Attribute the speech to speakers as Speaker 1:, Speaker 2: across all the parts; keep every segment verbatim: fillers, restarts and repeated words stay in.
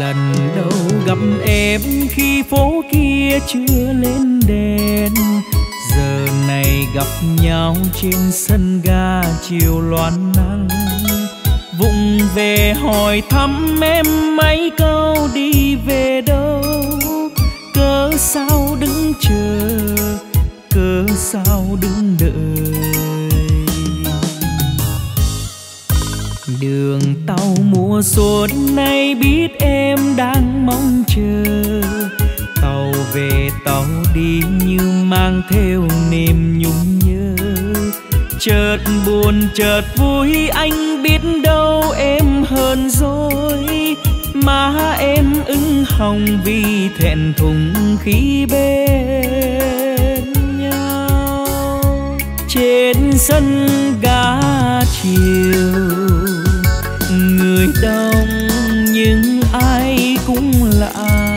Speaker 1: Lần đầu gặp em khi phố kia chưa lên đèn, giờ này gặp nhau trên sân ga chiều loan nắng. Vụng về hỏi thăm em mấy câu đi về đâu, cớ sao đứng chờ, cớ sao đứng đợi. Đường tàu mùa xuân này biết em đang mong chờ, tàu về tàu đi như mang theo niềm nhung nhớ. Chợt buồn chợt vui anh biết đâu em hờn dỗi, má em ửng hồng vì thẹn thùng khi bên nhau. Trên sân ga chiều người đông nhưng ai cũng lạ,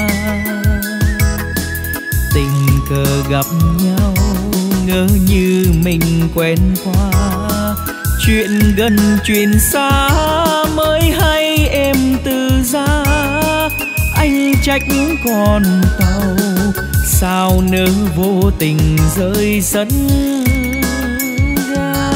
Speaker 1: tình cờ gặp nhau ngỡ như mình quen qua. Chuyện gần chuyện xa mới hay em từ ra, anh trách con tàu sao nỡ vô tình rơi sân ga.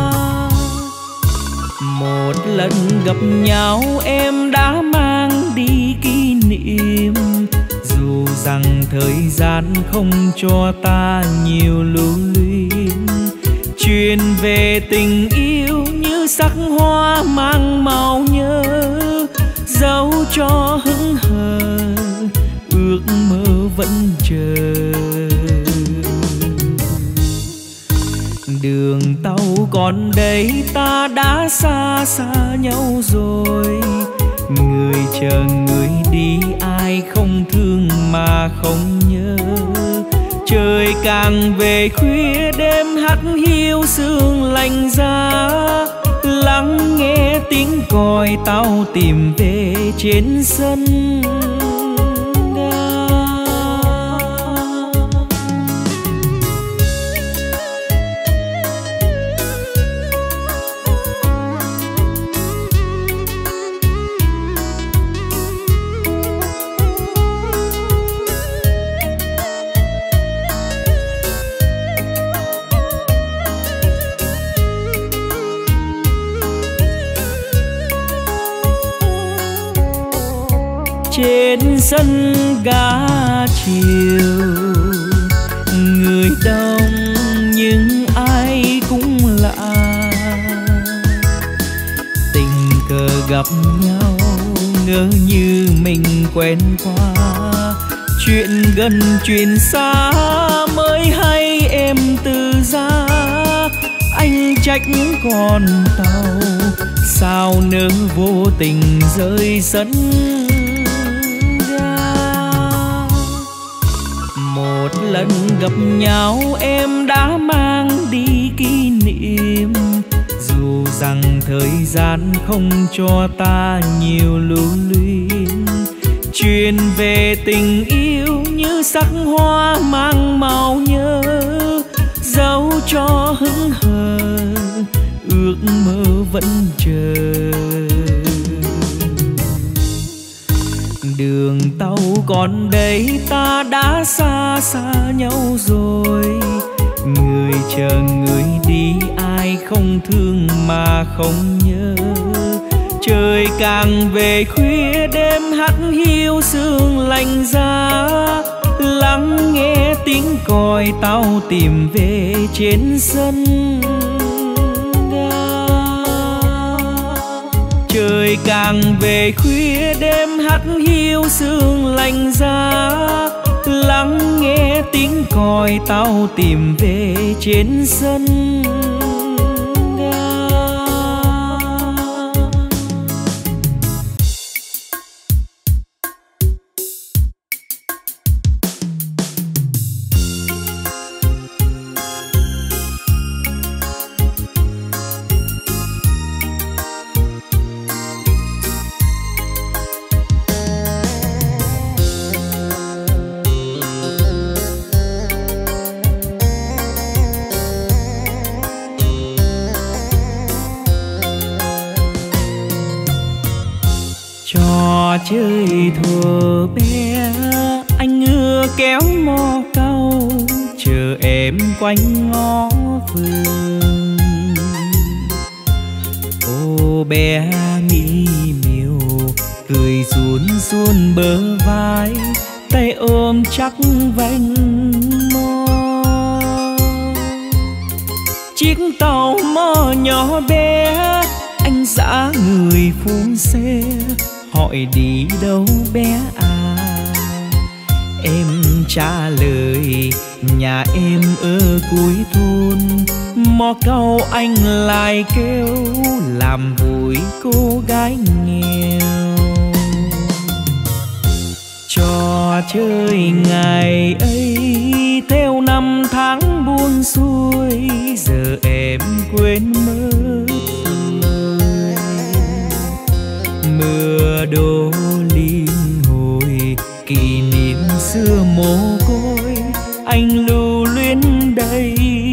Speaker 1: Một lần gặp nhau em đã mang đi kỷ niệm, dù rằng thời gian không cho ta nhiều lưu luyến. Chuyện về tình yêu như sắc hoa mang màu nhớ, dẫu cho hững hờ ước mơ vẫn chờ. Đường tàu còn đây ta đã xa xa nhau rồi, người chờ người đi ai không thương mà không nhớ. Trời càng về khuya đêm hắt hiu sương lạnh giá, lắng nghe tiếng còi tàu tìm về trên sân ga. Trên sân ga chiều người đông nhưng ai cũng lạ, tình cờ gặp nhau ngỡ như mình quen qua. Chuyện gần chuyện xa mới hay em từ ra, anh trách con tàu sao nỡ vô tình rơi sân. Một lần gặp nhau em đã mang đi kỷ niệm, dù rằng thời gian không cho ta nhiều lưu luyến. Chuyện về tình yêu như sắc hoa mang màu nhớ, dẫu cho hững hờ ước mơ vẫn chờ. Đường tàu còn đây ta đã xa xa nhau rồi, người chờ người đi ai không thương mà không nhớ. Trời càng về khuya đêm hắt hiu sương lạnh giá, lắng nghe tiếng còi tàu tìm về trên sân ga. Trời càng về khuya đêm hắt hiu sương lạnh giá, lắng nghe tiếng còi tàu tìm về trên sân ga. Trò chơi thuở bé anh ngựa kéo mò câu, chờ em quanh ngõ vườn. Cô bé mỹ miều cười ruôn ruôn bờ vai, tay ôm chắc vành mò. Chiếc tàu mò nhỏ bé anh dã người phu xe, hỏi đi đâu bé à. Em trả lời nhà em ở cuối thôn, mò câu anh lại kêu làm vui cô gái nghèo. Trò chơi ngày ấy theo năm tháng buông xuôi, giờ em quên mất rồi. Mưa đổ liên hồi kỷ niệm xưa mồ côi, anh lưu luyến đầy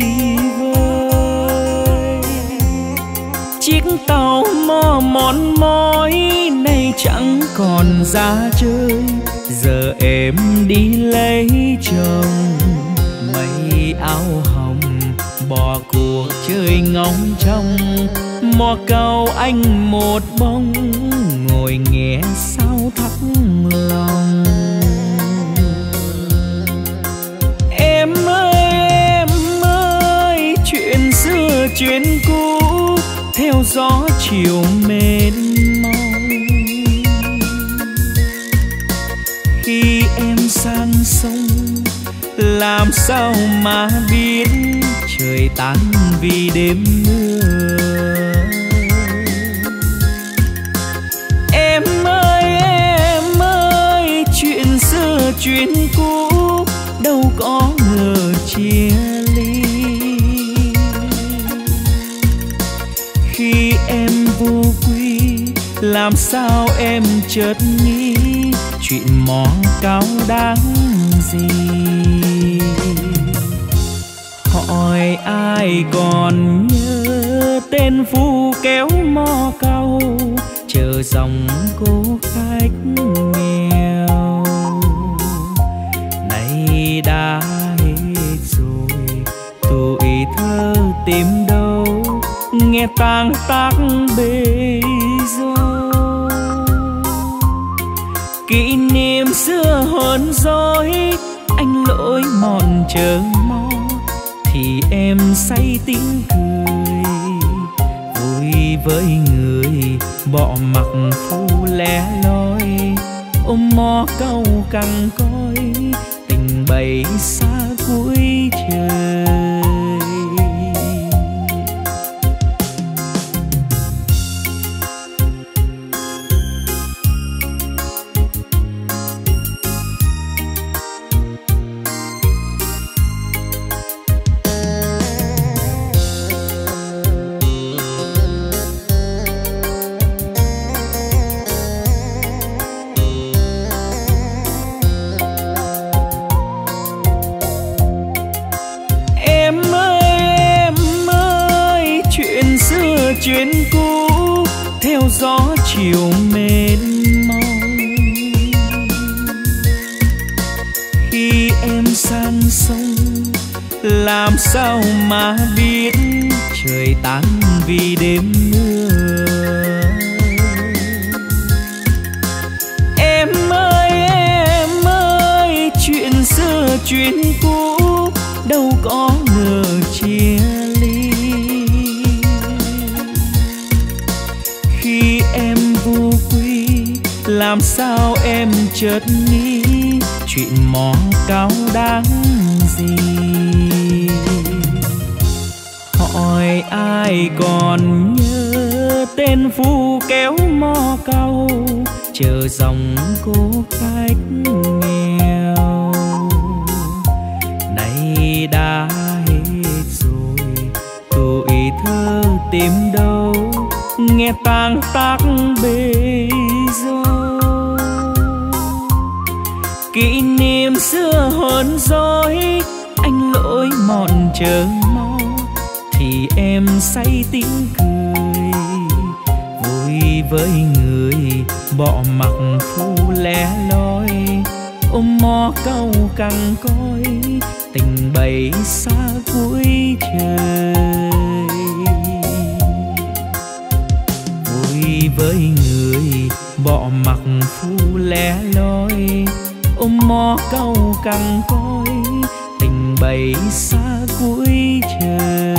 Speaker 1: vơi. Chiếc tàu mò mòn mỏi nay chẳng còn ra chơi, giờ em đi lấy chồng. Mây áo hồng bỏ cuộc chơi ngóng trông, mò câu anh một bóng ngồi nghe sao thắt lòng. Em ơi em ơi chuyện xưa chuyện cũ theo gió chiều mệt mong. Khi em sang sông làm sao mà biết trời tan vì đêm mưa. Em ơi em ơi chuyện xưa chuyện cũ đâu có ngờ chia ly. Khi em vô quy làm sao em chợt nghĩ chuyện mò cao đáng gì. Hỏi ai còn nhớ tên phu kéo mò câu, chờ dòng cô khách nghèo. Nay đã hết rồi tuổi thơ tìm đâu, nghe tang tác bê dâu. Kỷ niệm xưa hờn dỗi anh lỗi mòn chờ mò, thì em say tiếng cười vui với người bỏ mặc phu lẻ loi. Ôm mò câu cằn cõi tình bầy xa cuối trời. Chuyện cũ theo gió chiều mệt mong. Khi em sang sông làm sao mà biết trời tan vì đêm mưa. Em ơi em ơi chuyện xưa chuyện cũ đâu có ngờ chia ly. Khi em vô quy làm sao em chợt nghĩ chuyện mò cao đáng gì. Hỏi ai còn nhớ tên phu kéo mò câu, chờ dòng cô khách nghèo. Nay đã hết rồi tuổi thơ tìm đâu, nghe tang tác bê dâu. Kỷ niệm xưa hờn dỗi anh lỗi mòn chờ mong, thì em say tiếng cười vui với người bỏ mặc phu lẻ loi, ôm mò câu cằn cõi tình bầy xa cuối trời. Vui với người bỏ mặc phu lẻ loi, ôm mò câu cằn cõi tình bầy xa cuối trời.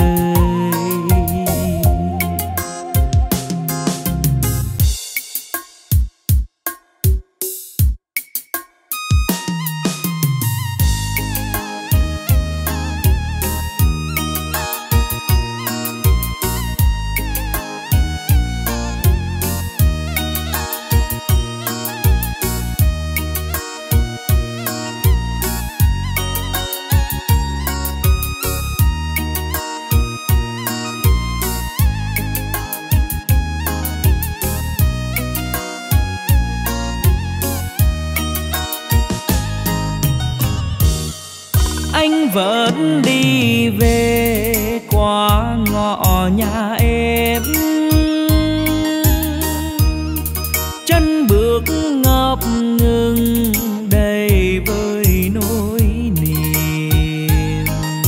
Speaker 1: Anh vẫn đi về qua ngõ nhà em, chân bước ngập ngừng đầy với nỗi niềm.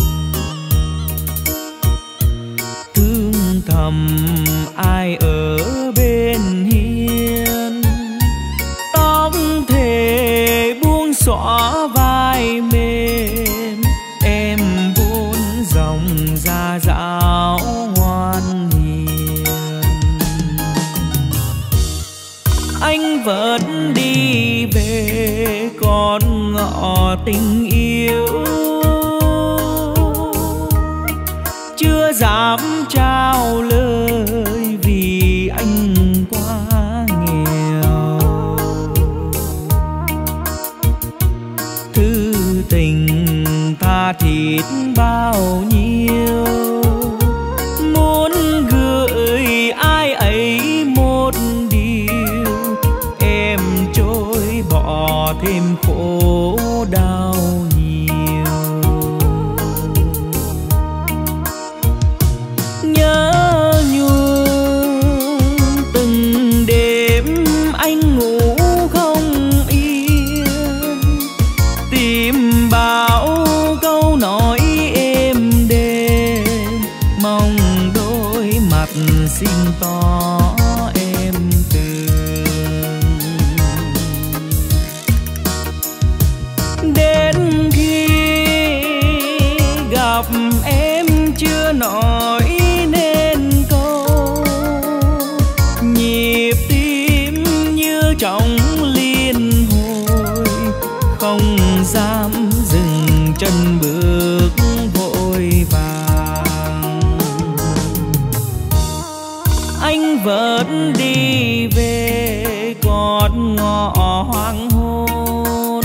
Speaker 1: Thương thầm ai ở bên hiên, tóc thề buông xõa vai mềm. Em vốn dòng ra dạo ngoan hiền, anh vẫn đi về con ngõ tình yêu, chưa dám trao lời vì anh quá nghèo. Thư tình tha thiết bao nhiêu, muốn gửi ai ấy một điều, em trôi bỏ thêm khổ đau nhiều. Nhớ nhung từng đêm anh ngủ không yên, tìm bao câu nói êm đềm, mong đôi mặt xin tỏ em tường. Đến khi gặp em chưa nói nên câu, nhịp tim như trong liên hồi, không dám dừng chân bước vội vàng. Anh vẫn đi về con ngõ hoàng hôn,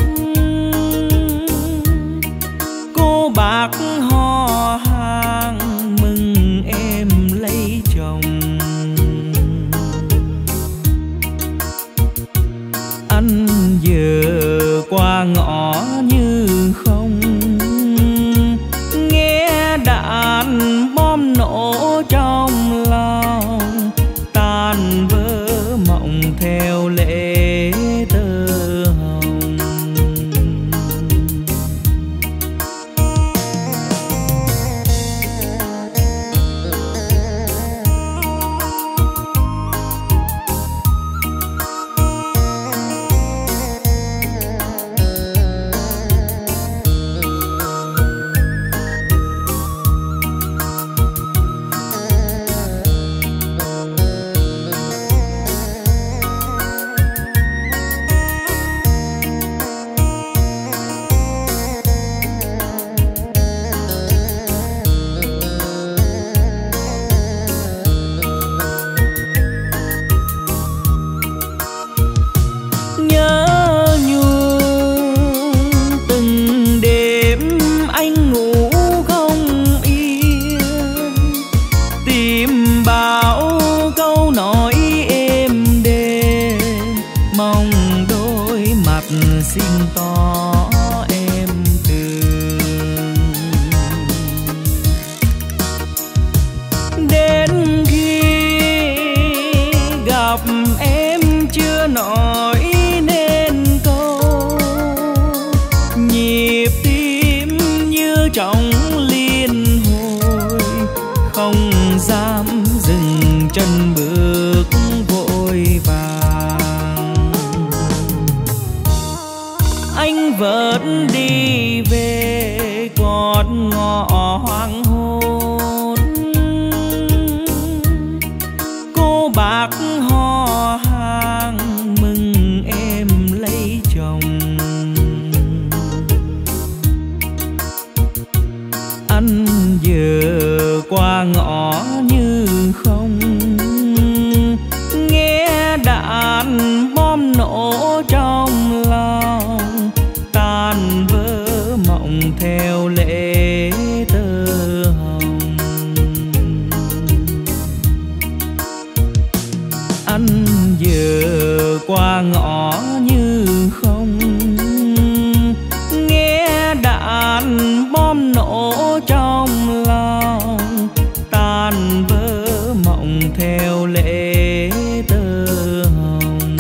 Speaker 1: cô bác hò hàng mừng em lấy chồng. Anh giờ qua ngõ như không, nghe đàn bom nổ trong lòng, tan vỡ mộng theo lễ tơ hồng. xin tỏ em tường. Đến khi gặp vẫn đi về con ngõ hoàng hôn. Cô bác họ hàng mừng em lấy chồng. Ăn giờ qua ngõ như không, nghe đàn bom nổ trong lòng, tan vỡ mộng theo lễ tơ hồng. Ăn giờ qua ngõ như không, nghe đàn bom nổ trong lòng, tan vỡ mộng theo lễ tơ hồng.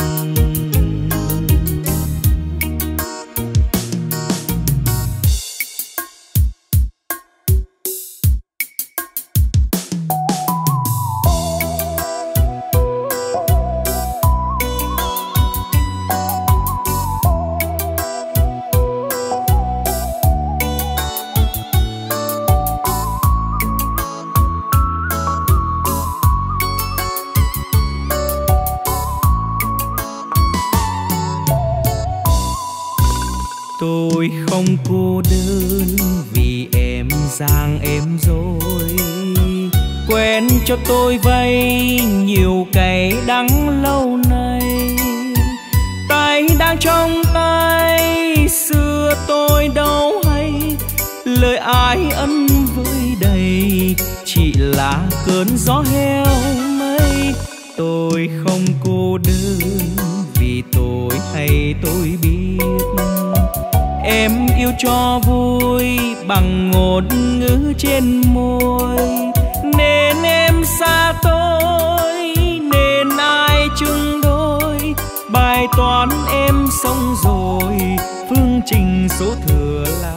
Speaker 1: Tôi không cô đơn vì em giang em rồi, quen cho tôi vay nhiều cay đắng lâu nay. Tay đang trong tay, xưa tôi đâu hay lời ai ân với đầy, chỉ là cơn gió heo mây. Tôi không cô đơn vì tôi hay tôi biết em yêu cho vui bằng ngôn ngữ trên môi, nên em xa tôi, nên ai chung đôi. Bài toán em xong rồi, phương trình số thừa là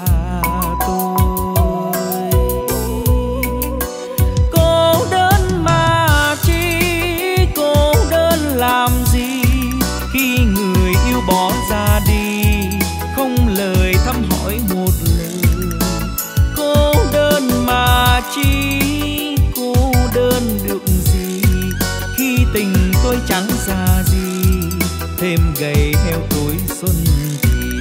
Speaker 1: tôi. Cô đơn mà chi, cô đơn làm gì khi người yêu bỏ ra đi, không lời thăm hỏi một lời. Cô đơn mà chi, cô đơn được gì khi tình tôi chẳng ra gì, thêm gầy heo tuổi xuân gì.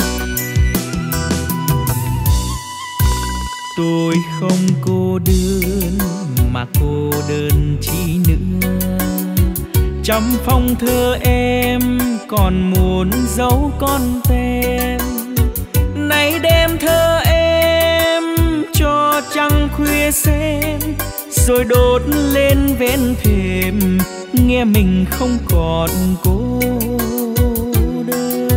Speaker 1: Tôi không cô đơn mà cô đơn chi nữa, trăm phong thơ em còn muốn giấu con tem. Nay đem thơ em cho trăng khuya xem, rồi đốt lên ven thềm, nghe mình không còn cô đơn.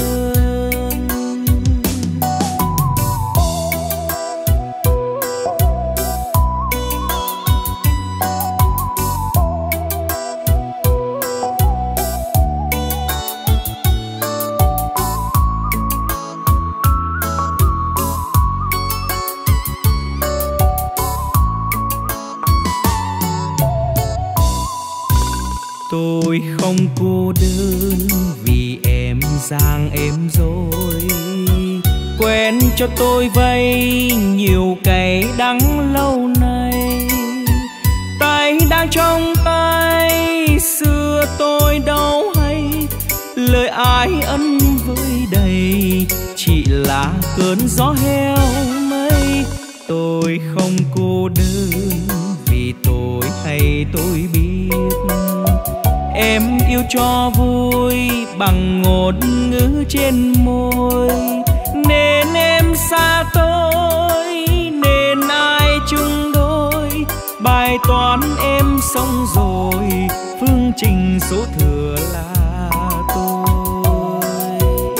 Speaker 1: Tôi không cô đơn vì em giang em rồi, quen cho tôi vay nhiều cay đắng lâu nay. Tay đang trong tay, xưa tôi đâu hay lời ai ân với đầy, chỉ là cơn gió heo mây. Tôi không cô đơn vì tôi hay tôi biết em yêu cho vui bằng ngôn ngữ trên môi, nên em xa tôi, nên ai chung đôi. Bài toán em xong rồi, phương trình số thừa là tôi.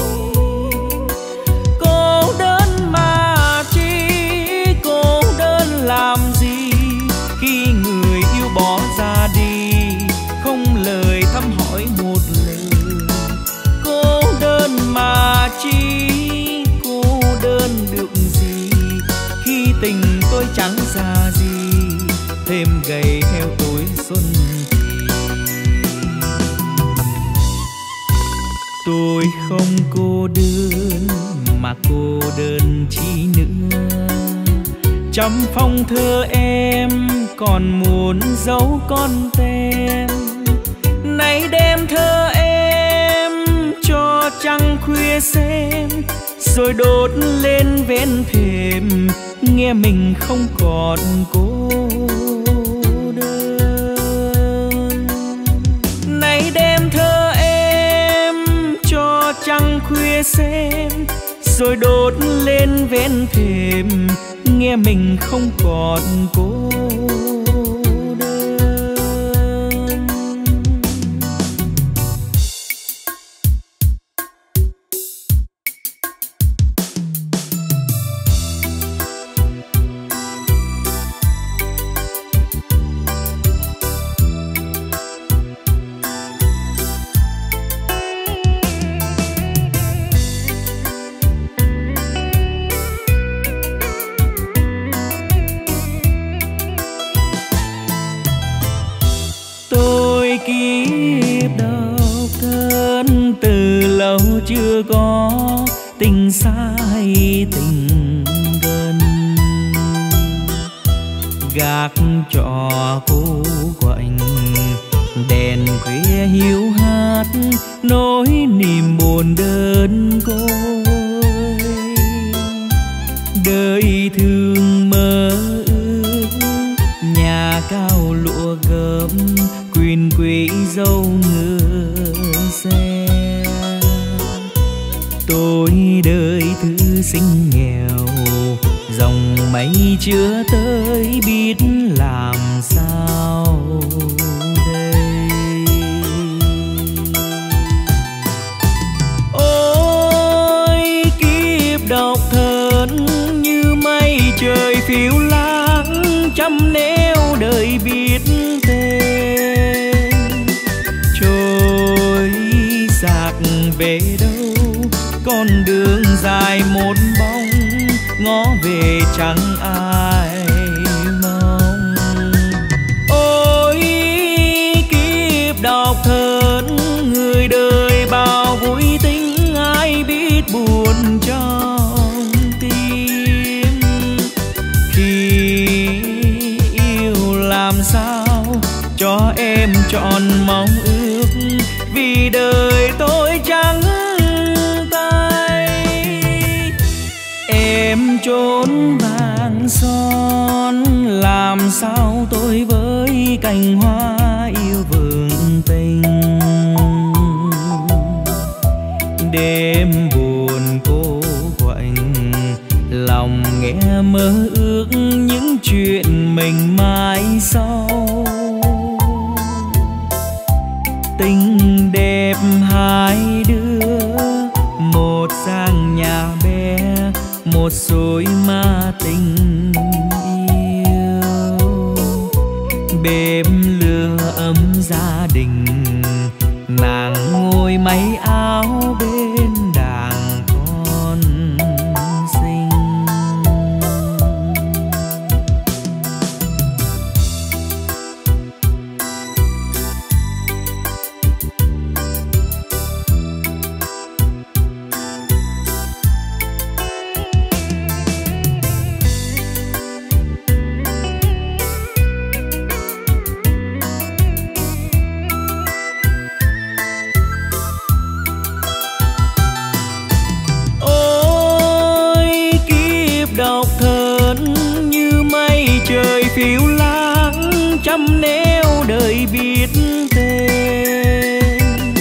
Speaker 1: Cô đơn mà chi, cô đơn làm gì khi người yêu bỏ ra đi, không lời thăm hỏi một lời. Cô đơn mà chi, cô đơn được gì khi tình tôi chẳng ra gì, thêm gầy heo tuổi xuân thì. Tôi không cô đơn mà cô đơn chi nữa. Trăm phong thơ em còn muốn dấu con tem, nay đem thơ em cho trăng khuya xem, rồi đốt lên ven thềm nghe mình không còn cô đơn. Nay đem thơ em cho trăng khuya xem, rồi đốt lên ven thềm nghe mình không còn cô đơn. Kiếp độc thân từ lâu chưa có tình xa hay tình gần, gác trọ cô quạnh đèn khuya hiu hắt nỗi niềm buồn đơn côi. Đời thương mơ ước nhà cao lụa gấm, quyền quý dâu ngựa xe. Tôi đời thư sinh nghèo, dòng mây chưa tới biết làm sao đây. Ôi kiếp độc thân như mây trời phiêu lãng, trăm nẻo đời biết về đâu. Con đường dài một bóng, ngó về chẳng ai mong. Ôi kiếp độc thân người đời bao vui tính, ai biết buồn trong tim. Khi yêu làm sao cho em trọn mong ước, vì đời tôi trắng tay. Em trốn vàng son, làm sao tôi với cành hoa yêu vườn tình. Đêm buồn cô quạnh, lòng nghe mơ ước những chuyện mình mai sau. Tình đẹp hai đứa, một gian nhà bé, một xối ma tình yêu. Bếp lửa ấm gia đình, nàng ngồi may áo bên đàn con xinh. Phiêu lãng trăm nẻo đời biết tên,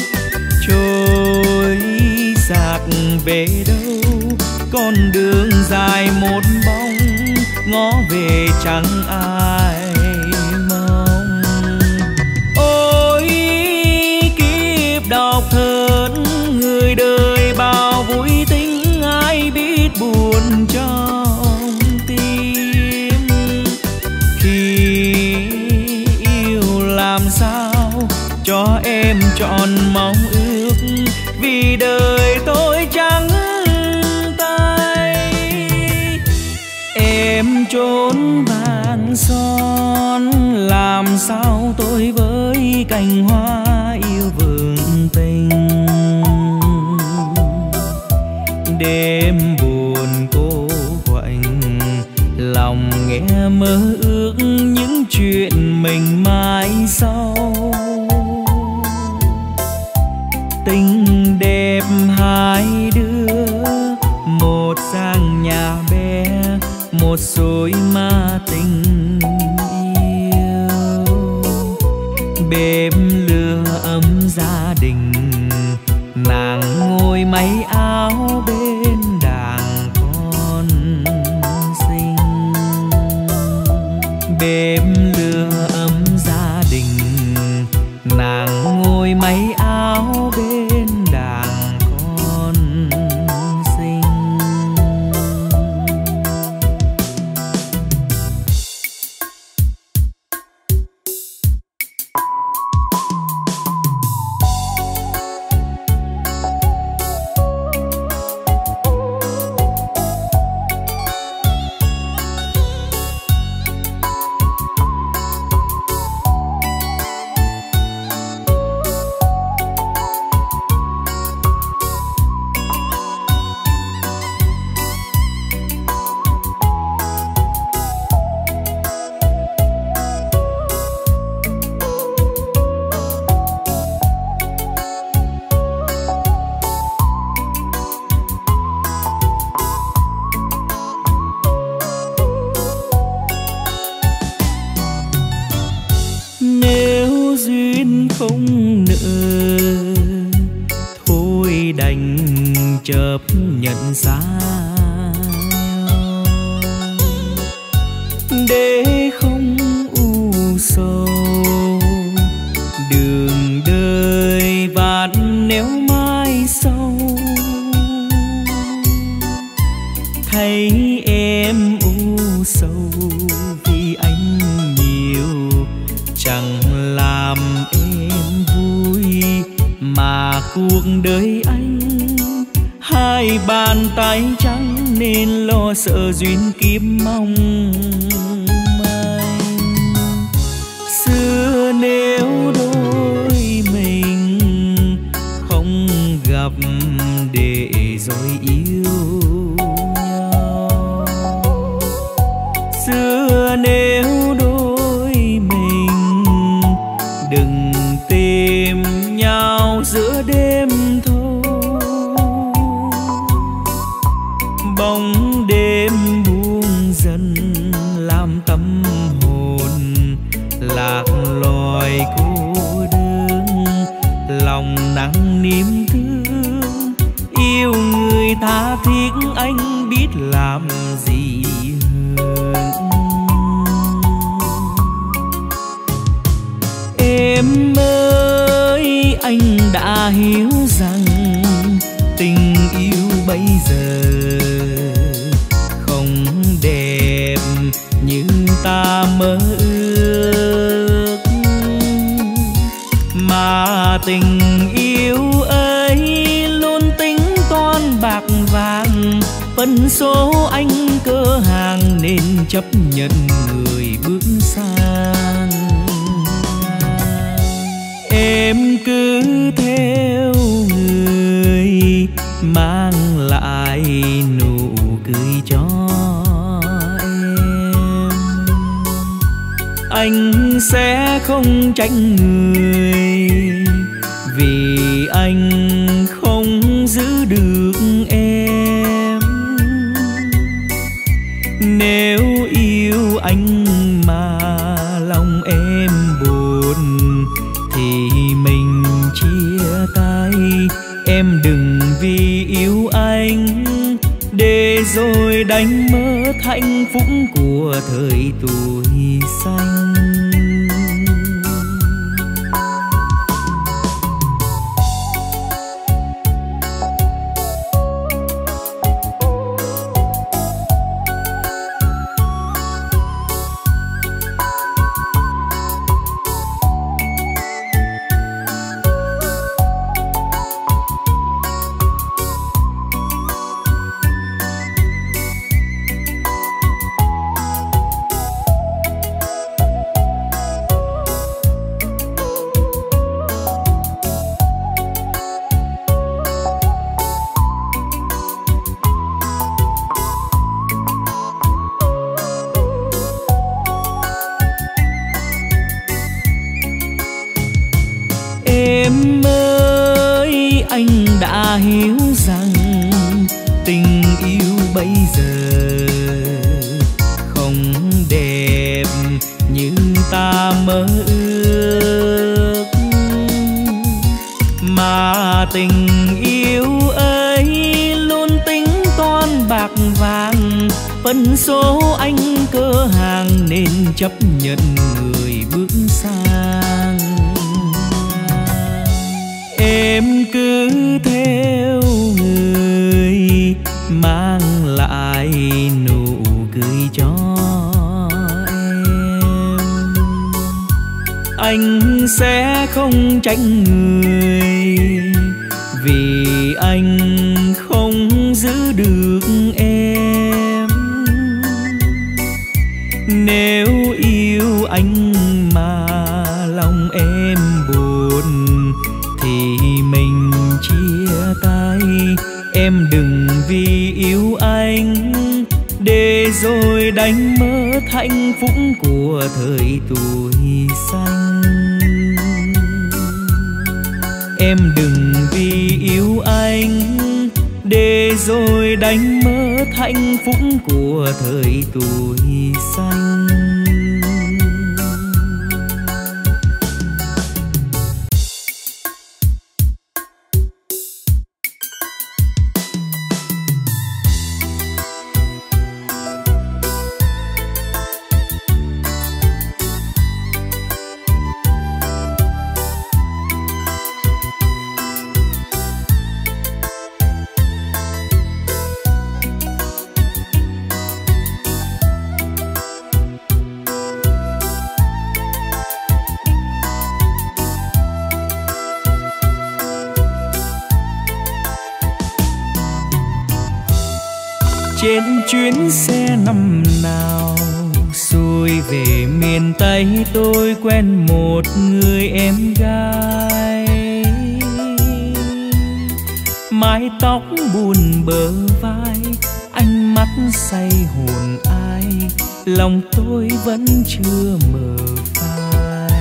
Speaker 1: trôi dạt về đâu. Con đường dài một bóng, ngó về chẳng ai mong. Ôi kiếp độc thân người đời bao vui tính, ai biết buồn trong tim. Khi yêu làm sao cho em trọn mong ước, vì đời tôi trắng tay. Em trốn vàng son, làm sao tôi với cành hoa yêu vườn tình. đêm buồn cô quạnh, lòng nghe mơ ước những chuyện mình mai sau. Tình đẹp hai đứa, một sang nhà bé, một xối ma tình yêu. Bếp lửa ấm gia đình, nàng ngồi may áo bên đàn con xinh. Bếp lửa ấm gia đình, nàng ngồi may áo bên đàn con xinh. Chấp nhận xa để không u sầu, đường đời vạn nếu mai sau. Thấy em u sầu vì anh nhiều, chẳng làm em vui mà cuộc đời anh hai bàn tay trắng nên lo sợ duyên kiếp mong manh. Xưa nếu đôi mình không gặp để rồi yêu nhau, xưa nếu đôi mình đừng tìm nhau giữa đêm thôi. Bóng đêm buông dần làm tâm hồn lạc loài cô đơn, lòng nặng niềm thương yêu người tha thiết anh biết làm gì hơn. Em ơi anh đã hiểu rằng tình yêu bây giờ không đẹp như ta mơ ước, mà tình yêu ấy luôn tính toán bạc vàng. Phân số anh cơ hàng nên chấp nhận người bước sang. Em cứ theo người mang lại nụ cười cho em, anh sẽ không trách người vì anh không giữ được em. Nếu yêu anh mà lòng em buồn thì mình chia tay. Em đừng vì yêu anh để rồi đánh mất hạnh phúc của thời tuổi xanh. bây giờ không đẹp như ta mơ ước, mà tình yêu ấy luôn tính toán bạc vàng, phân số anh cơ hàng nên chấp nhận người bước sang. Em cứ theo người mang lại nụ cười cho em, anh sẽ không trách người vì anh không giữ được em. Nếu yêu anh mà lòng em buồn thì mình chia tay. Em đừng vì yêu anh để rồi đánh mất hạnh phúc của thời tuổi xanh. Em đừng vì yêu anh để rồi đánh mất hạnh phúc của thời tuổi xanh. Trên chuyến xe năm nào xuôi về miền Tây, tôi quen một người em gái. Mái tóc buồn bờ vai, ánh mắt say hồn ai, lòng tôi vẫn chưa mờ phai.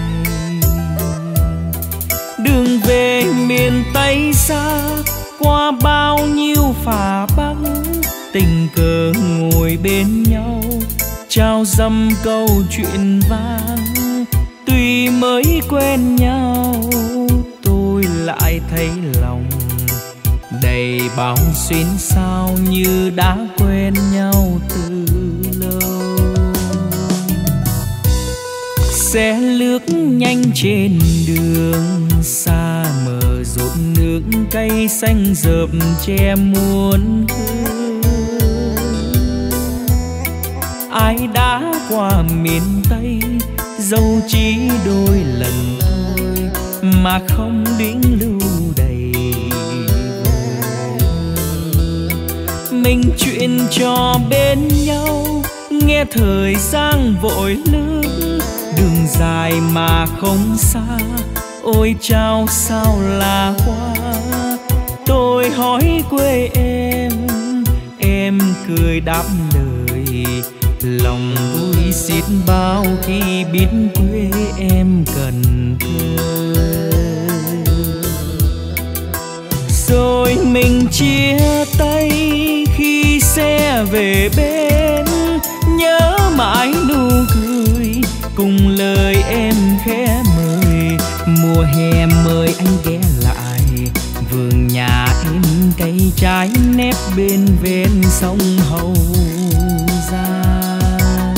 Speaker 1: Đường về miền Tây xa, qua bao nhiêu phà băng, tình cờ ngồi bên nhau trao dăm câu chuyện vang. Tuy mới quen nhau tôi lại thấy lòng đầy bao xuyến sao, như đã quen nhau từ lâu. Xe lướt nhanh trên đường xa mờ rộn nước cây xanh rợp che muôn hương. Ai đã qua miền Tây dẫu chỉ đôi lần thôi mà không đĩnh lưu đầy. Mình chuyện trò bên nhau nghe thời gian vội lướt, đường dài mà không xa, ôi chao sao là quá. Tôi hỏi quê em, em cười đáp lời, lòng vui xiết bao khi biết quê em Cần Thơ. Rồi mình chia tay khi xe về bên, nhớ mãi nụ cười cùng lời em khẽ mời. Mùa hè mời anh ghé lại vườn nhà em, cây trái nép bên ven sông Hậu Giang.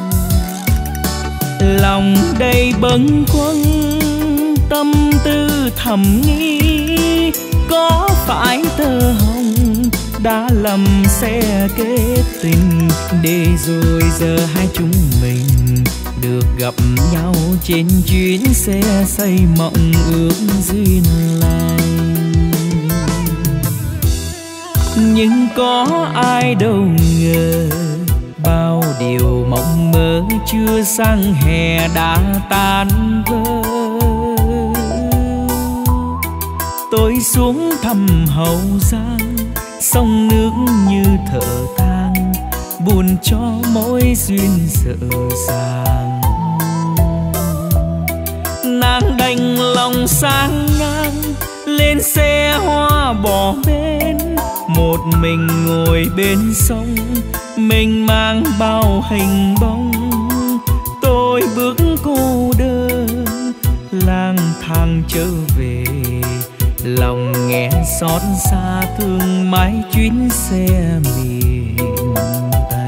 Speaker 1: Lòng đầy bâng khuâng tâm tư thầm nghĩ, có phải tơ hồng đã lầm sẽ kết tình, để rồi giờ hai chúng mình được gặp nhau trên chuyến xe xây mộng ước duyên lành. Nhưng có ai đâu ngờ bao điều mộng mơ chưa sang hè đã tan vỡ. Tôi xuống thăm Hậu Giang, sông nước như thở than, buồn cho mỗi duyên dở dàng. Nàng đành lòng sang ngang lên xe hoa bỏ bên, một mình ngồi bên sông, mình mang bao hình bóng. Tôi bước cô đơn lang thang trở về, lòng nghe xót xa thương mãi chuyến xe miền Tây.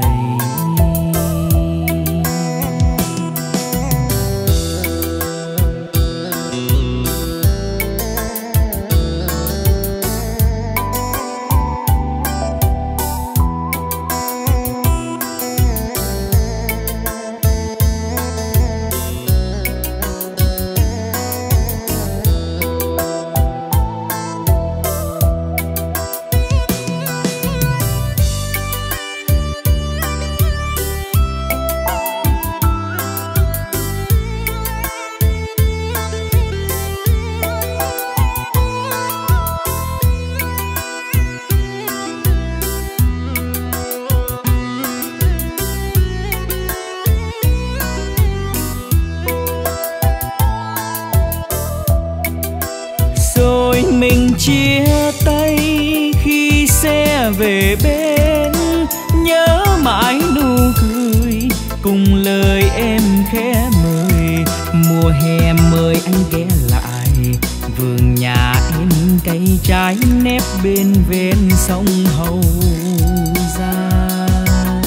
Speaker 1: Mình chia tay khi xe về bên, nhớ mãi nụ cười cùng lời em khẽ mời. Mùa hè mời anh ghé lại vườn nhà em, cây trái nép bên ven sông Hậu Giang.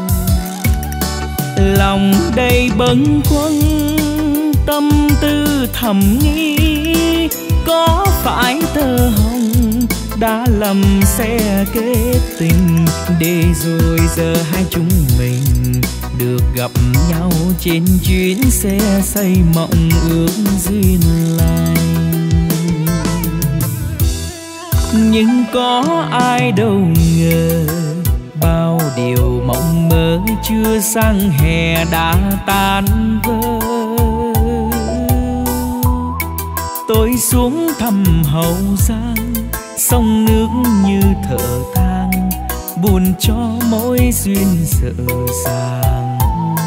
Speaker 1: Lòng đầy bâng khuâng tâm tư thầm nghĩ, có phải tơ hồng đã lầm sẽ kết tình, để rồi giờ hai chúng mình được gặp nhau trên chuyến xe xây mộng ước duyên lành. Nhưng có ai đâu ngờ bao điều mộng mơ chưa sang hè đã tan vỡ. Tôi xuống thăm Hậu Giang, sông nước như thở than, buồn cho mối duyên dở dàng.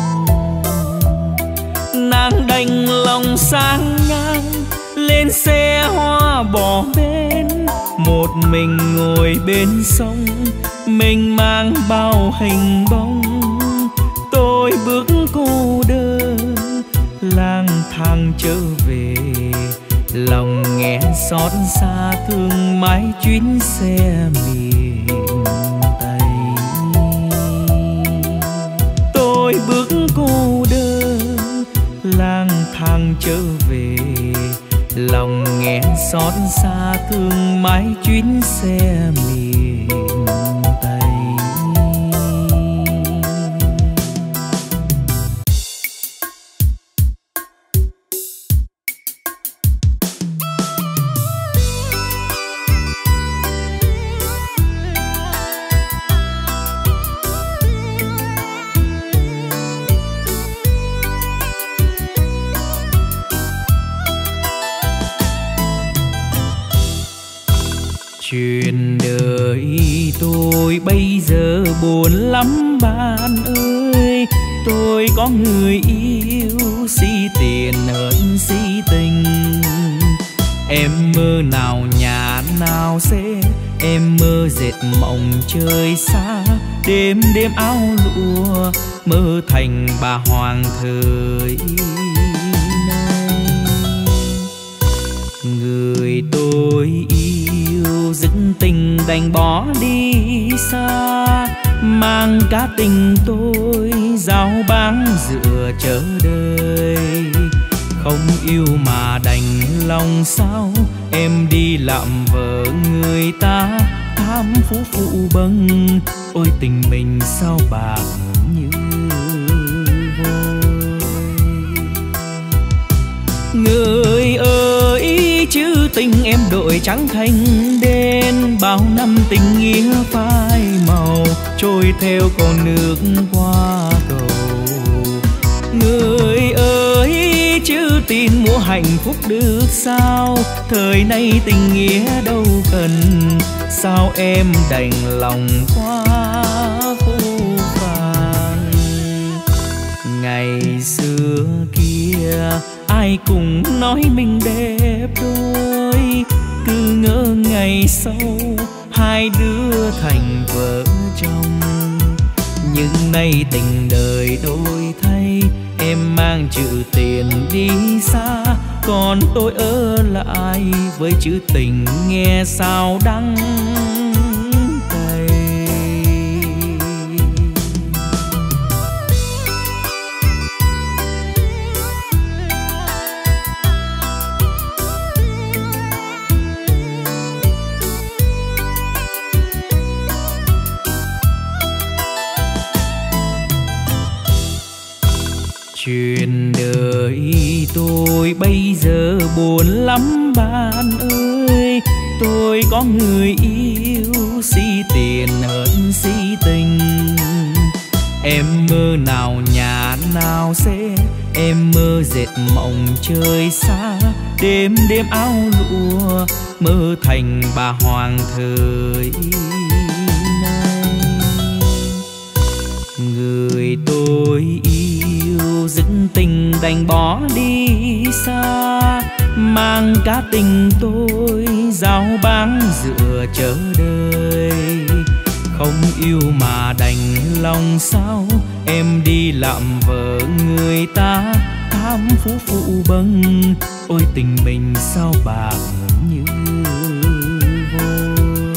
Speaker 1: Nàng đành lòng sang ngang lên xe hoa bỏ bên, một mình ngồi bên sông, mình mang bao hình bóng. Tôi bước cô đơn lang thang trở về, lòng nghe xót xa thương mãi chuyến xe miền Tây. Tôi bước cô đơn lang thang trở về, lòng nghe xót xa thương mãi chuyến xe miền Tây. Chuyện đời tôi bây giờ buồn lắm bạn ơi, tôi có người yêu si tiền hơn si tình. Em mơ nào nhà nào xe, em mơ dệt mộng trời xa, đêm đêm áo lụa mơ thành bà hoàng thời nay. Người tôi yêu dứt tình đành bỏ đi xa, mang cả tình tôi giao bán dựa chờ đời. Không yêu mà đành lòng sao, em đi làm vợ người ta, tham phú phụ bâng, ôi tình mình sao bạc như vôi. Người ơi chứ tình em đổi trắng thành đen, bao năm tình nghĩa phai màu trôi theo con nước qua cầu. Người ơi chứ tin mua hạnh phúc được sao, thời nay tình nghĩa đâu cần, sao em đành lòng quá phũ phàng. Ngày xưa kia ai cũng nói mình đẹp đôi, cứ ngỡ ngày sau hai hai đứa thành vợ chồng. Nhưng nay tình đời đổi thay, em mang chữ tiền đi xa, còn tôi ở lại với chữ tình nghe sao đắng cay. Chuyện đời tôi bây giờ buồn lắm bạn ơi. Tôi có người yêu si tiền hơn si tình. Em mơ nào nhà nào xe, em mơ dệt mộng trời xa. Đêm đêm áo lụa mơ thành bà hoàng thời nay. Người tôi yêu dứt tình đành bỏ đi xa, mang cả tình tôi giao bán dựa chờ đời. Không yêu mà đành lòng sao, em đi làm vợ người ta tham phú phụ bâng. Ôi tình mình sao bạc như vôi.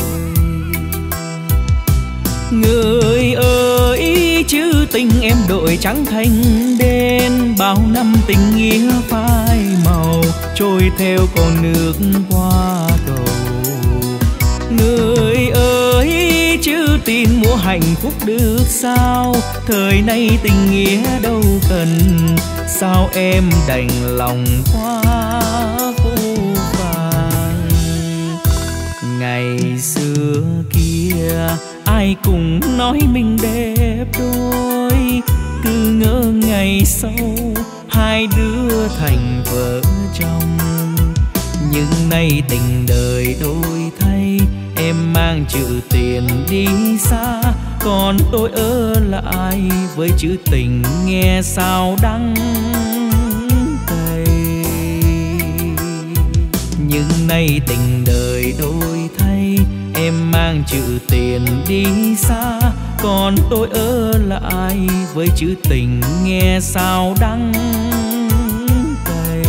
Speaker 1: Người ơi chữ tình em đổi trắng thành đen, bao năm tình nghĩa phai màu trôi theo con nước qua cầu. Người ơi chữ tin mua hạnh phúc được sao, thời nay tình nghĩa đâu cần, sao em đành lòng quá phũ phàng. Ngày xưa kia ai cũng nói mình đẹp đôi, cứ ngỡ ngày sau hai đứa thành vợ chồng. Nhưng nay tình đời đổi thay, em mang chữ tiền đi xa, còn tôi ở lại với chữ tình nghe sao đắng cay. Nhưng nay tình đời đổi thay, em mang chữ tiền đi xa, còn tôi ở lại với chữ tình nghe sao đắng cay.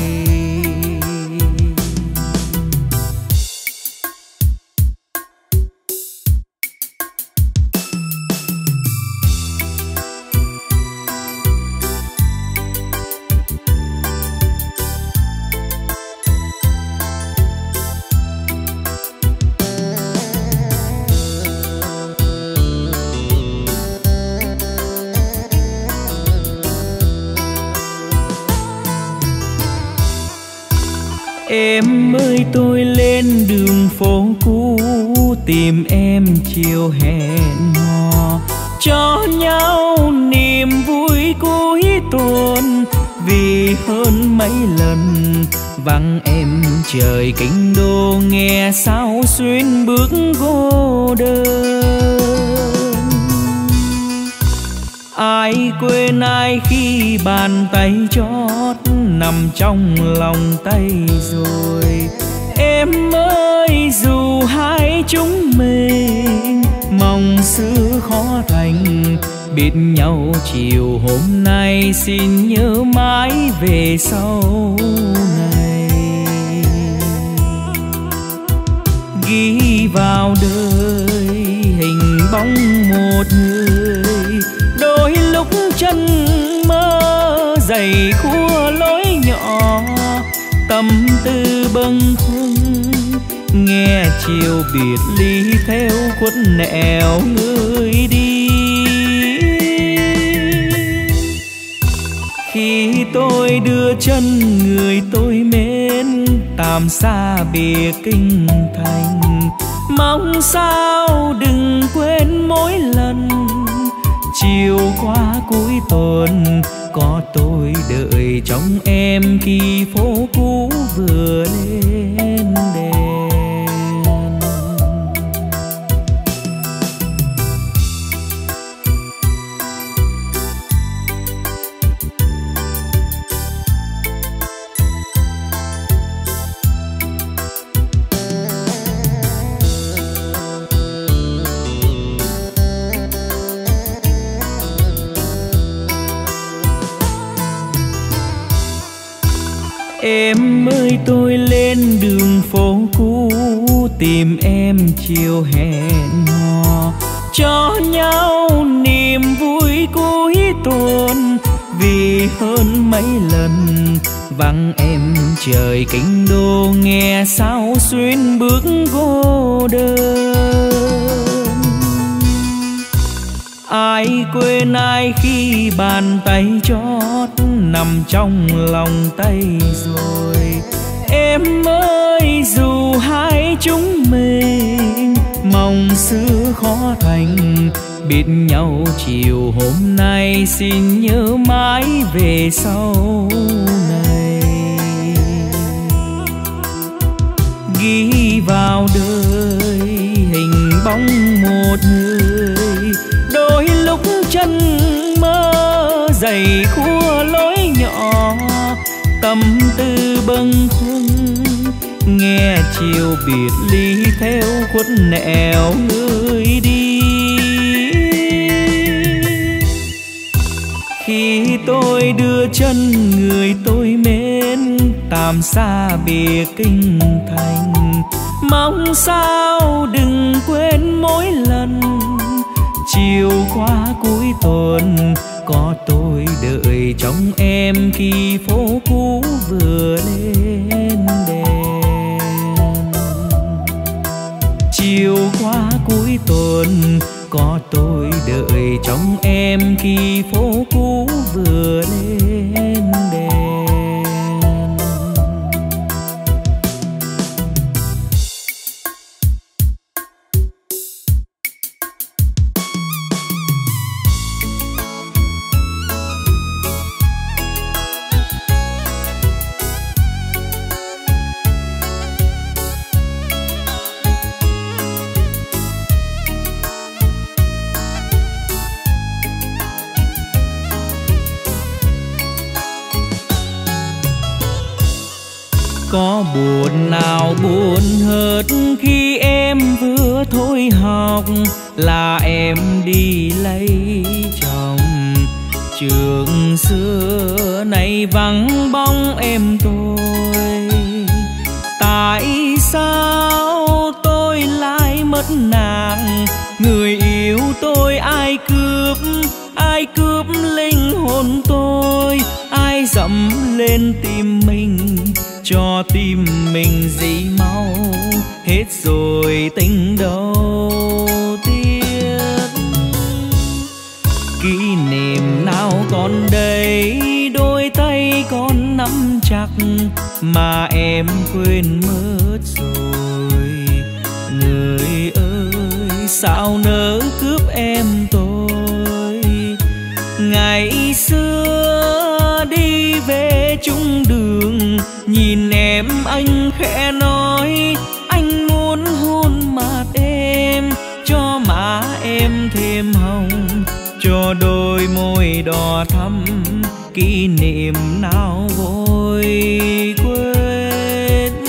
Speaker 1: Em ơi tôi lên đường phố cũ tìm em chiều hẹn hò, cho nhau niềm vui cuối tuần. Vì hơn mấy lần vắng em trời kinh đô, nghe sao xuyên bước cô đơn. Ai quên ai khi bàn tay chót nằm trong lòng tay rồi. Em ơi dù hai chúng mình mong xưa khó thành, biết nhau chiều hôm nay xin nhớ mãi về sau này. Ghi vào đời hình bóng một người, đôi lúc chân mơ dày khua lối nhỏ, tâm tư bâng khuâng nghe chiều biệt ly theo khuất nẻo người đi. Khi tôi đưa chân người tôi mến tạm xa biệt kinh thành, mong sao đừng quên mỗi lần chiều qua cuối tuần có tôi đợi trong em khi phố cũ vừa lên đèn. Em ơi tôi lên đường phố cũ tìm em chiều hẹn hò, cho nhau niềm vui cuối tuần. Vì hơn mấy lần vắng em trời kinh đô, nghe sao xuyên bước cô đơn. Ai quên ai khi bàn tay chót nằm trong lòng tay rồi. Em ơi dù hai chúng mình mong xưa khó thành, biết nhau chiều hôm nay xin nhớ mãi về sau này. Ghi vào đời hình bóng một người, đôi lúc chân mơ dày khua lối nhỏ, tâm tư bâng khuâng nghe chiều biệt ly theo khuất nẻo người đi. Khi tôi đưa chân người tôi mến tạm xa biệt kinh thành, mong sao đừng quên mỗi lần chiều qua cuối tuần có tôi đợi trong em khi phố cũ vừa lên đèn. Chiều qua cuối tuần có tôi đợi trong em khi phố cũ vừa lên đèn. Có buồn nào buồn hết khi em vừa thôi học là em đi lấy chồng. Trường xưa nay vắng bóng em tôi, tại sao tôi lại mất nàng? Người yêu tôi ai cướp, ai cướp linh hồn tôi, ai dẫm lên tim mình cho tim mình dĩ máu. Hết rồi tình đâu tiếc, kỷ niệm nào còn đây, đôi tay con nắm chặt mà em quên mất rồi. Người ơi sao nỡ cướp em tôi, ngày xưa đi về chung đường nhìn em anh khẽ nói anh muốn hôn mặt em, cho má em thêm hồng, cho đôi môi đỏ thắm, kỷ niệm nào vội quên.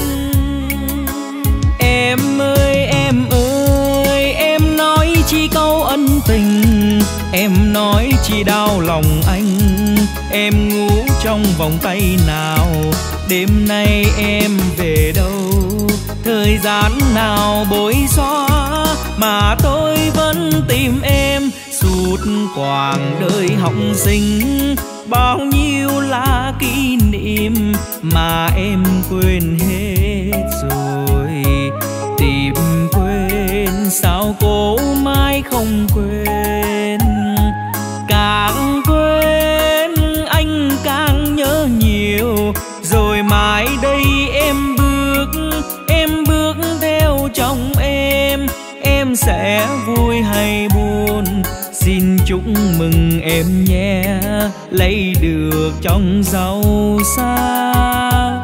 Speaker 1: Em ơi em ơi em nói chi câu ân tình, em nói chi đau lòng anh. Em ngủ trong vòng tay nào, đêm nay em về đâu? Thời gian nào bối xóa mà tôi vẫn tìm em suốt quãng đời học sinh. Bao nhiêu là kỷ niệm mà em quên hết rồi. Tìm quên sao cố mãi không quên, càng quên anh càng nhớ nhiều. Rồi mãi đây em bước, em bước theo chồng em, em sẽ vui hay buồn xin chúc mừng em nhé, lấy được chồng giàu sang.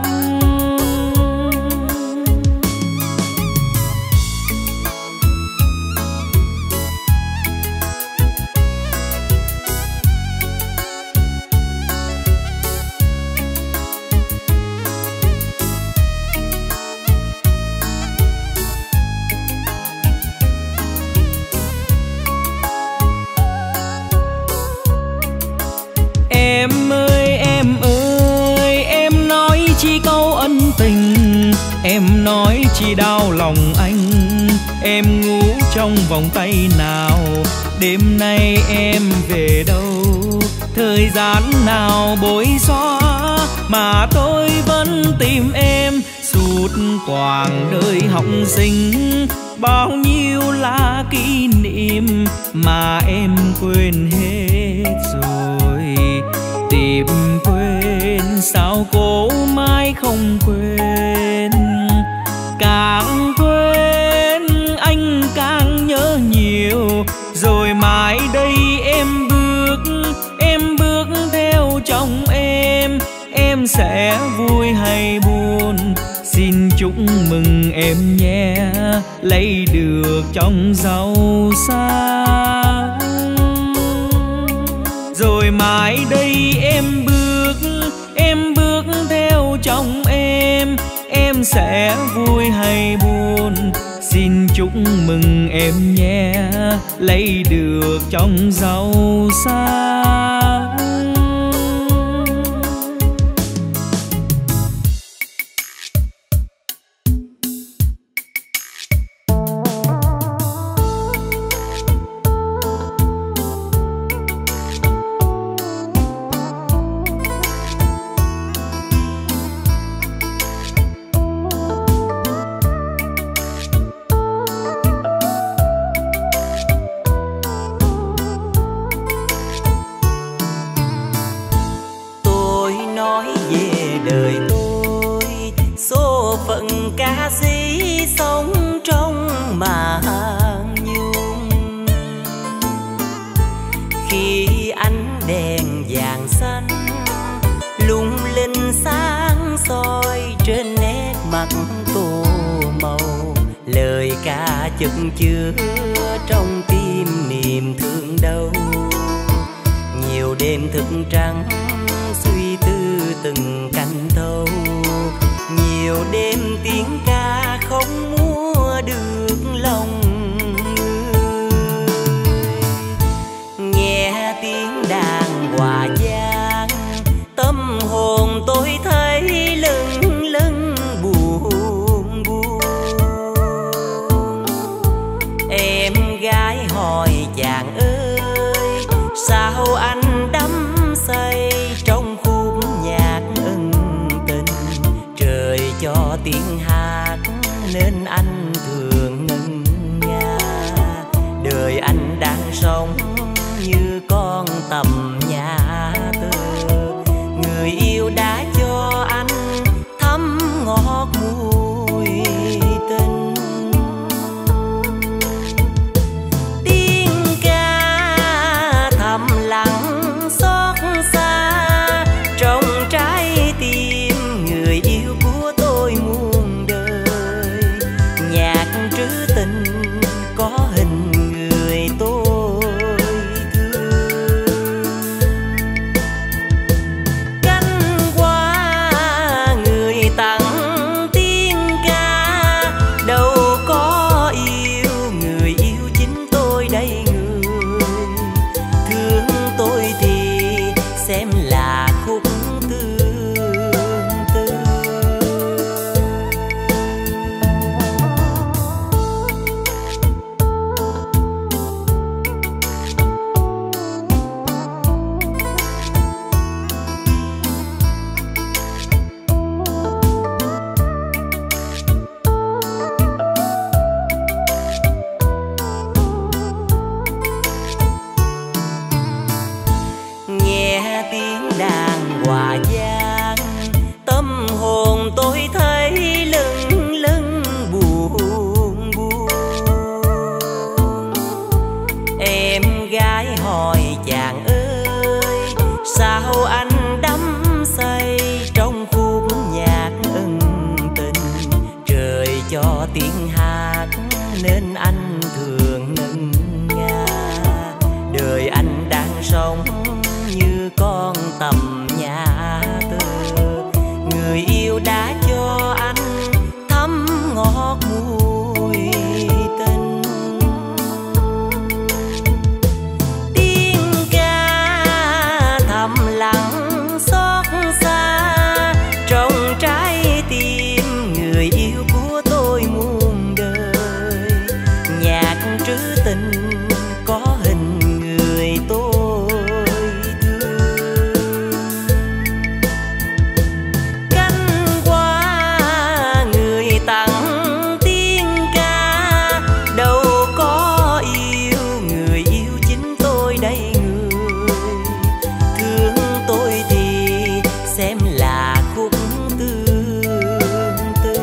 Speaker 1: em nói chỉ đau lòng anh. Em ngủ trong vòng tay nào, đêm nay em về đâu? Thời gian nào bối xóa mà tôi vẫn tìm em. Suốt quãng đời học sinh, bao nhiêu là kỷ niệm mà em quên hết rồi. Tìm quên sao cô mãi không quên. Càng quên anh càng nhớ nhiều. Rồi mãi đây em bước, em bước theo chồng em. Em sẽ vui hay buồn, xin chúc mừng em nhé, lấy được chồng giàu sang. Rồi mãi đây em bước, em bước theo chồng em. Em sẽ vui hay buồn, xin chúc mừng em nhé, lấy được chồng giàu sang.
Speaker 2: Chừng chứa trong tim niềm thương đau. Nhiều đêm thức trắng suy tư từng canh thâu. Nhiều đêm tiếng ca không mua được lòng người. Nghe tiếng đàn hòa vang, tâm hồn tôi thấy lâng lâng buồn buồn. Em gái hỏi chàng ơi, sao anh đắm say trong khúc nhạc ân tình. Trời cho tiếng hát nên anh thường ngân nga. Đời anh đang sống như con tầm nhà tơ. Người yêu đã cho anh thấm ngọt mùi tình. trữ tình có hình người tôi thương. Cánh qua người tặng tiếng ca, đâu có yêu người yêu chính tôi đây người. Thương tôi thì xem là khúc tương tư,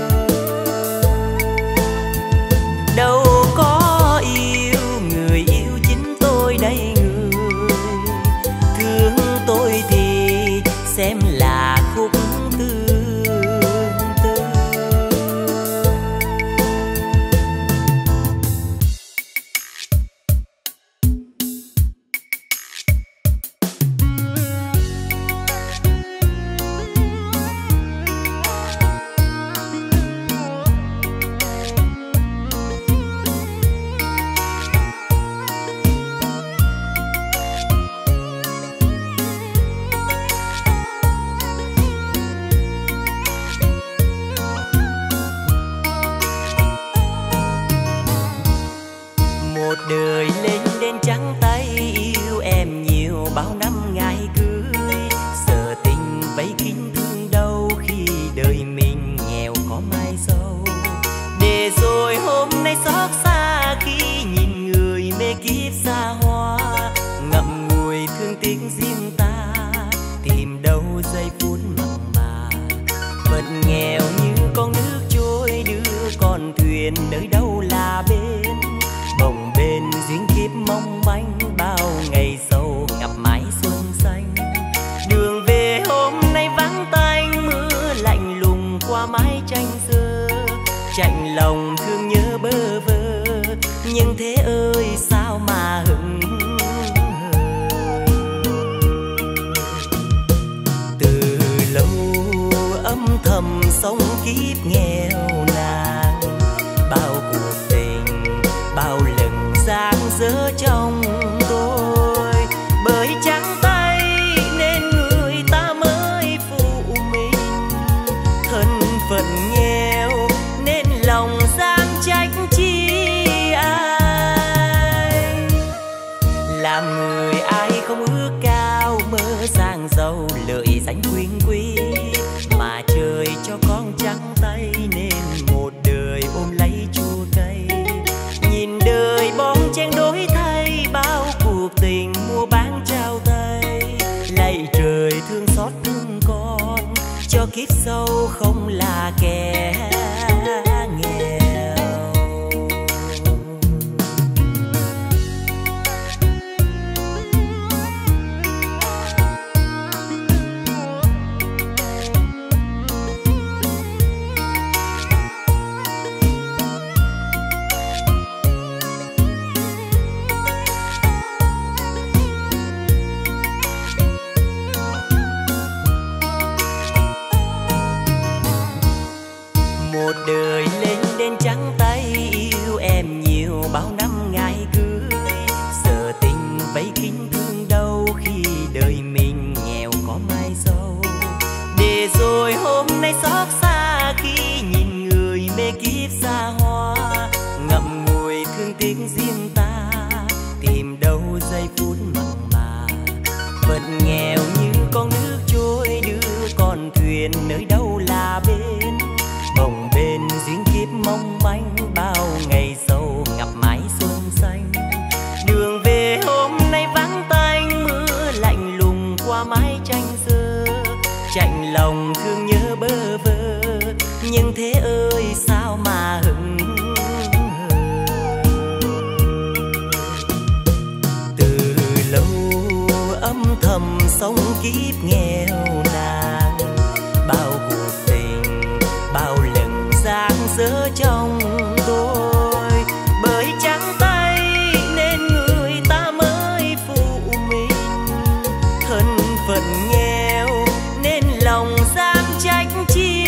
Speaker 2: đâu có yêu người yêu chính tôi đây người. Thương tôi thì xem là khúc tương tư. Một đời lên đến trắng tay, yêu em nhiều bao năm ngày cưới. Sợ tình vây kín thương đâu khi đời mình nghèo có mai sâu. Để rồi hôm nay xót xa khi nhìn người mê kiếp xa hoa. Ngậm ngùi thương tiếng riêng ta, tìm đâu giây phút mặn mà. Phận nghèo như con nước trôi đưa con thuyền nơi đâu là bên. Bồng bên duyên kiếp mong manh, bao ngày sâu gặp mái xuân xanh. Đường về hôm nay vắng tanh, mưa lạnh lùng qua mái tranh xưa. Chạnh lòng thương nhớ bơ vơ, nhưng thế ơi sao mà hững hờ. Từ lâu âm thầm sống kiếp nghèo nàn, bao cuộc tình bao lần giang dở trong tôi. Bởi trắng tay nên người ta mới phụ mình, thân phận nghèo nên lòng dám trách chi ai. Làm người ai không ước cao, mơ sang giàu lợi danh quyến quý. Mà trời cho con trắng tay nên một đời ôm lấy chua cay. Nhìn đời bon chen đổi thay, bao cuộc tình mua bán trao tay. Lạy trời thương xót thương con, cho kiếp sau không là kẻ nghèo. Một đời lên đến trắng tay, yêu em nhiều bao năm ngày cưới. Sợ tình vây kín thương đâu khi đời mình nghèo có mai sâu. Để rồi hôm nay xót xa khi nhìn người mê kiếp xa hoa. Ngậm ngùi thương tiếng riêng ta, tìm đâu giây phút mặn mà. Phận nghèo như con nước trôi đưa con thuyền nơi đâu là bên. Bồng bên duyên kiếp mong manh, bao ngày sâu ngập mái xuân xanh. Đường về hôm nay vắng tanh, mưa lạnh lùng qua mái tranh xưa. Chạnh lòng thương nhớ bơ vơ, nhưng thế ơi sao mà hững hờ. Từ lâu âm thầm sống kiếp nghèo nàn, bao cuộc tình bao lần giang dở trong tôi. Bởi trắng tay nên người ta mới phụ mình, thân phận nghèo nên lòng dám trách chi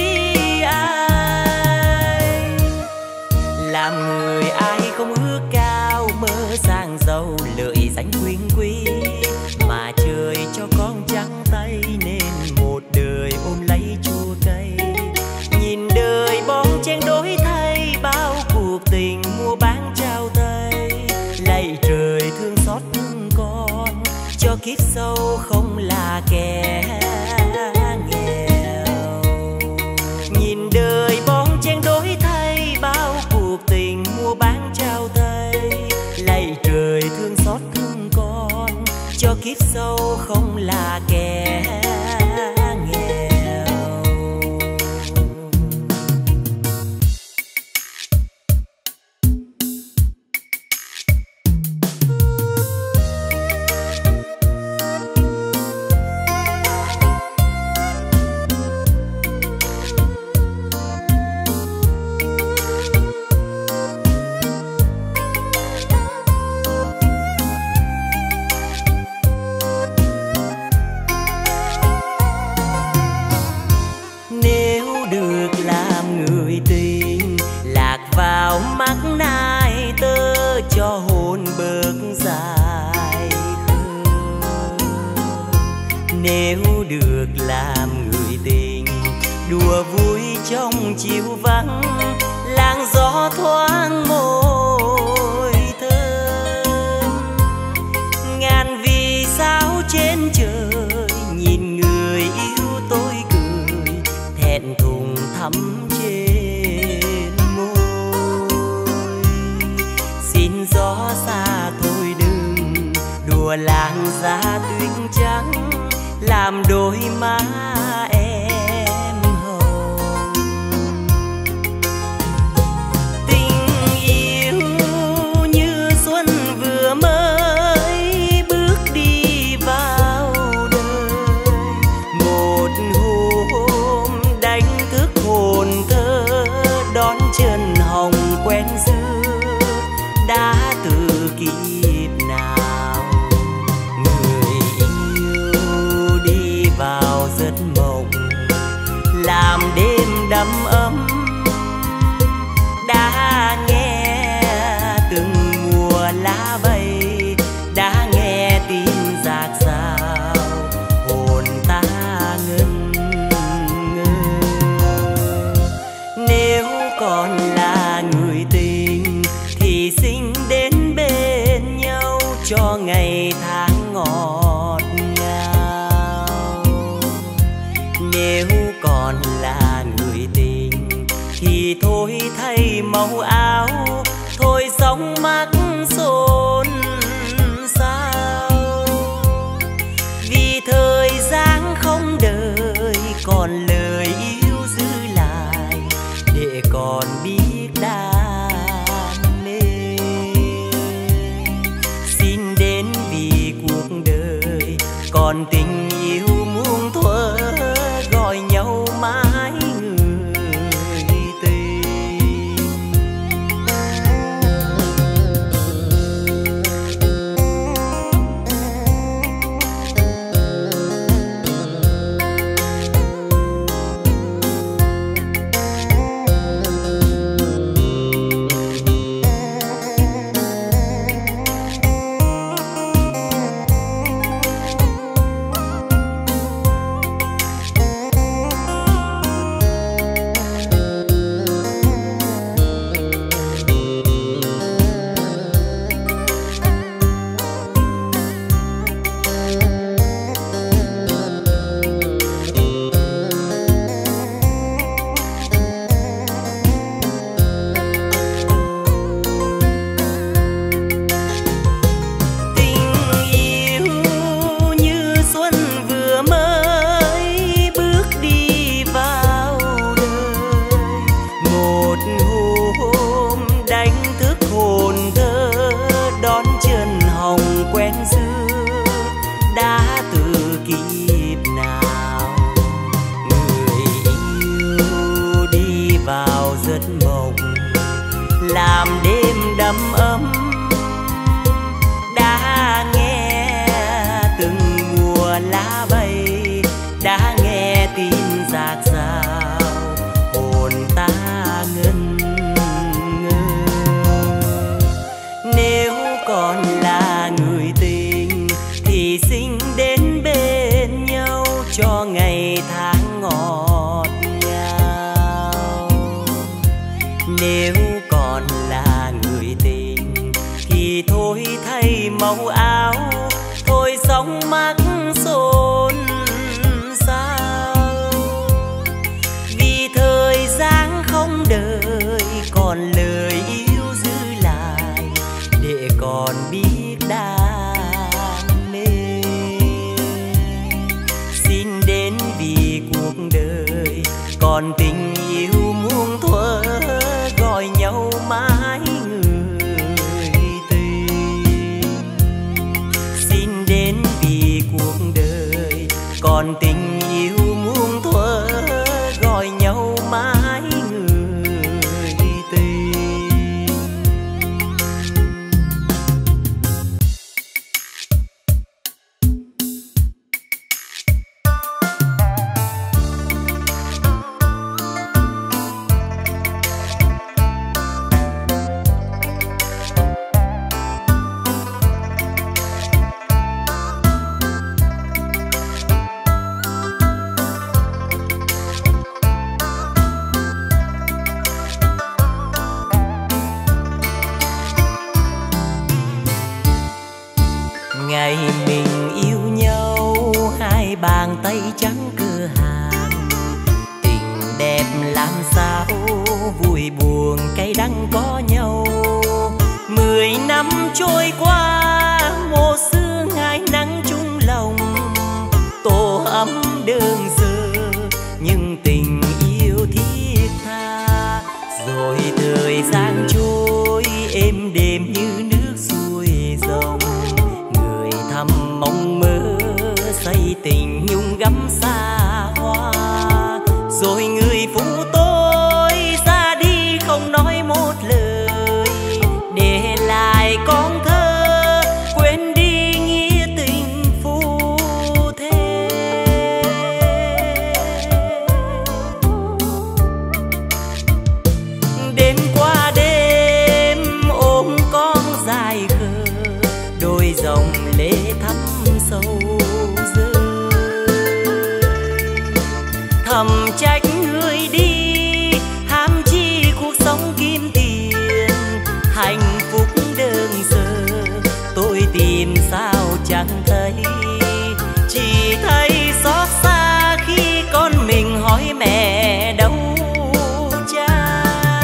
Speaker 2: ai. Làm người ai không ước cao, mơ sang giàu lợi danh quyến quý. Mà trời cho con trắng tay nên một đời ôm lấy chua cay. Nhìn đời bon chen đổi thay, bao cuộc tình mua bán trao tay. kiếp sau không là kẻ nghèo.
Speaker 1: Mắt nai tơ cho hồn bước dài khơi. Nếu được làm người tình đùa vui trong chiều vắng, làng gió thoáng môi thơm. Ngàn vì sao trên trời nhìn người yêu tôi cười, thẹn thùng thắm gió xa thôi đừng đùa làng giá tuyết trắng, làm đôi má em hồng. Tình yêu như xuân vừa mới bước đi vào đời, một hôm đánh thức hồn thơ đón chân hồng quen xưa. Đã từ kiếp nào người yêu đi vào giấc mộng, làm đêm đắm ấm. Đã nghe từng mùa lá bay, đã nghe tin dạt dào, hồn ta ngân ngơ. Nếu còn là người tình thì xin đến bên nhau cho ngày tháng ngọt ngào. Nếu còn là người tình thì thôi thay màu áo, thôi sống mắt xôn xao. Vì thời gian không đợi, còn lời yêu giữ lại để còn biết đau. Còn tình yêu muôn thuở gọi nhau mãi người tình. Làm đêm đắm ấm. Đã nghe từng mùa lá bay, đã nghe tin dạt dào, hồn ta ngân ngơ. Nếu còn là người tình thì xin đến bên nhau cho ngày tháng ngọt ngào. Nếu còn là người tình thì thôi thay màu áo, thôi sống mắt xôn xao. Vì thời gian không đợi, còn lời yêu giữ lại để còn biết đam mê.
Speaker 2: còn tình yêu muôn thuở gọi nhau mãi người tình. Xin đến vì cuộc đời còn tình yêu muôn thuở gọi nhau mãi người tình. Ngày mình yêu nhau hai bàn tay trắng cửa hàng, tình đẹp làm sao vui buồn cay đắng có nhau. Mười năm trôi qua ngô xưa ngày nắng chung lòng, tổ ấm đơn sơ nhưng tình yêu thiết tha. Rồi thời gian trôi êm đềm như nước xuôi dòng, thầm mong mơ say tình nhung gấm xa hoa. Rồi người phụ tôi ra đi không nói một lời, để lại con thơ quên đi nghĩa tình phu thê. Đêm qua đêm ôm con dài khờ, đôi dòng lệ thắm sâu rơi. Thầm trách người đi ham chi cuộc sống kim tiền, hạnh phúc đơn sơ tôi tìm sao chẳng thấy. Chỉ thấy xót xa khi con mình hỏi mẹ đâu cha.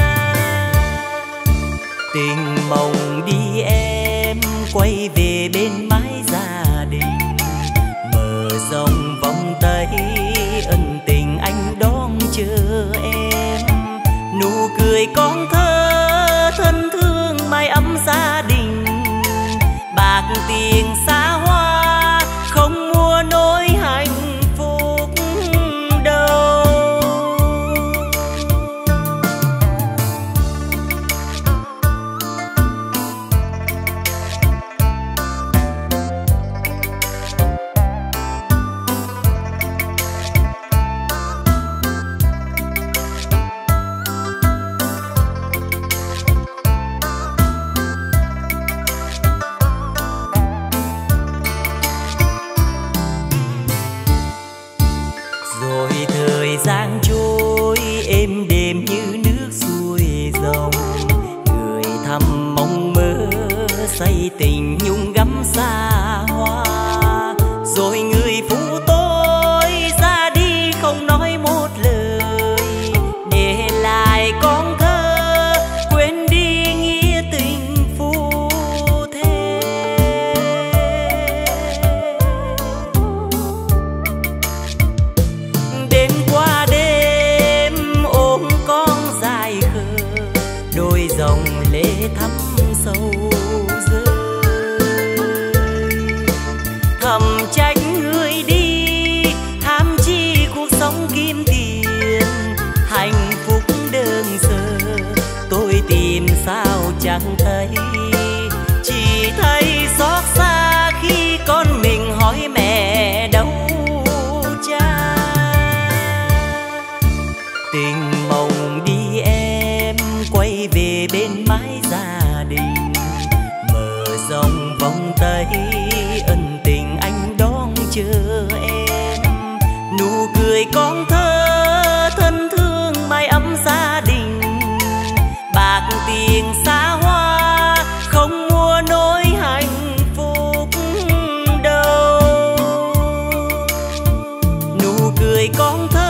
Speaker 2: Tình mộng đi em quay về bên mái gia đình, mở rộng vòng tay ân tình anh đón chờ em. Nụ cười con thơ thân thương mái ấm gia đình, bạc tiền xa hoa không mua nỗi hạnh phúc đâu. Thời gian trôi êm đềm như nước xuôi dòng, người thầm mong mơ say tình nhung gấm xa hoa. Rồi người phụ tôi ra đi không nói một lời, để lại con thơ quên đi nghĩa tình phu thê. Đêm qua đêm ôm con dài khờ, đôi dòng lệ thắm sâu rơi. Thầm trách người đi ham chi cuộc sống kim tiền, hạnh phúc đơn sơ tôi tìm sao chẳng thấy. Chỉ thấy xót xa khi con mình hỏi mẹ đâu cha. Tình mộng đi em quay về bên mái gia đình, mở rộng vòng tay ân tình anh đón chờ em. Nụ cười con thơ thân thương mái ấm gia đình, bạc tiền xa hoa không mua nỗi hạnh phúc đâu. Nụ cười con thơ